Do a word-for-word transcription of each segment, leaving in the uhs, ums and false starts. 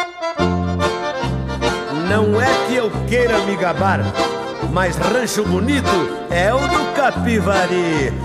Não é que eu queira me gabar, mas rancho bonito é o do Capivari.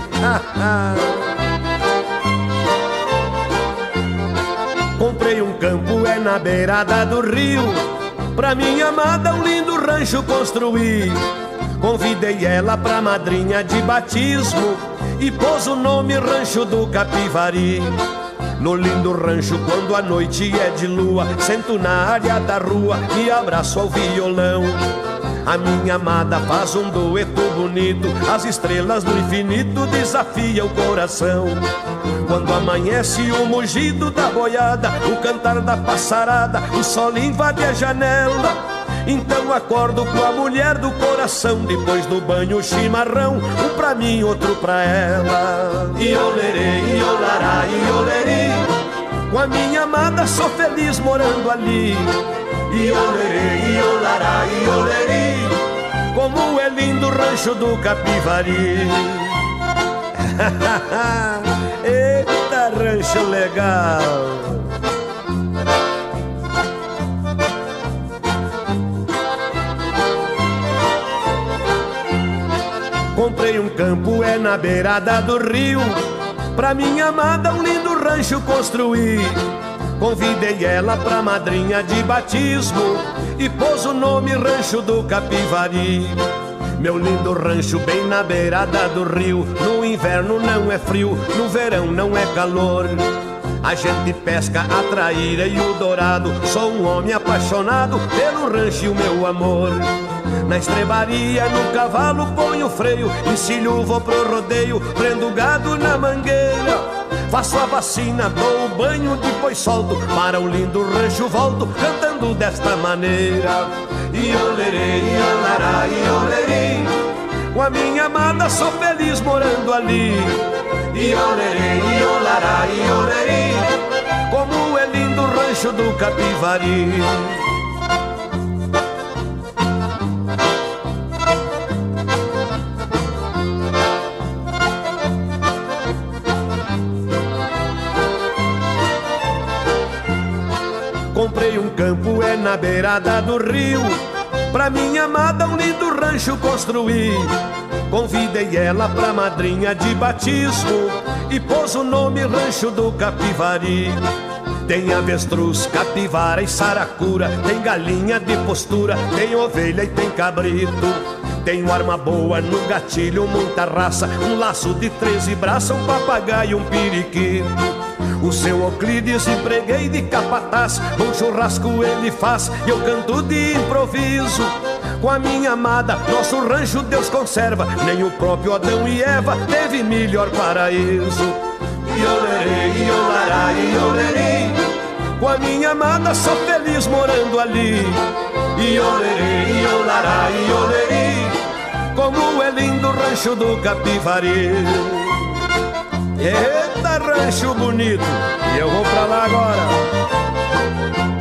Comprei um campo, é na beirada do rio, pra minha amada um lindo rancho construí. Convidei ela pra madrinha de batismo e pôs o nome Rancho do Capivari. No lindo rancho, quando a noite é de lua, sento na área da rua e abraço ao violão. A minha amada faz um dueto bonito, as estrelas do infinito desafiam o coração. Quando amanhece o mugido da boiada, o cantar da passarada, o sol invade a janela. Então acordo com a mulher do coração, depois do banho chimarrão, um pra mim, outro pra ela. Iolerê, iolará, iolerê, com a minha amada sou feliz morando ali. Iolerê, iolará, iolerê, como é lindo o rancho do Capivari. Eita, rancho legal. Comprei um campo, é na beirada do rio, pra minha amada um lindo rancho construí. Convidei ela pra madrinha de batismo e pôs o nome Rancho do Capivari. Meu lindo rancho bem na beirada do rio, no inverno não é frio, no verão não é calor. A gente pesca a traíra e o dourado, sou um homem apaixonado pelo rancho e o meu amor. Na estrebaria, no cavalo ponho o freio, ensilho, vou pro rodeio, prendo o gado na mangueira. Faço a vacina, dou o banho, depois solto, para o lindo rancho volto, cantando desta maneira. Iolerê, iolará, iolerê, com a minha amada sou feliz morando ali. Iolerê, iolará, iolerê, como é lindo o rancho do Capivari. Comprei um campo, é na beirada do rio, pra minha amada um lindo rancho construí. Convidei ela pra madrinha de batismo e pôs o nome Rancho do Capivari. Tem avestruz, capivara e saracura, tem galinha de postura, tem ovelha e tem cabrito. Tenho arma boa no gatilho, muita raça, um laço de treze braços, um papagaio e um periquito. O seu Euclides empreguei de capataz, bom churrasco ele faz e eu canto de improviso. Com a minha amada, nosso rancho Deus conserva, nem o próprio Adão e Eva teve melhor paraíso. Iolerê, iolará, iolerê, com a minha amada sou feliz morando ali. Iolerê, iolará, iolerê, como é lindo o rancho do Capivari. Eita, rancho bonito, e eu vou pra lá agora.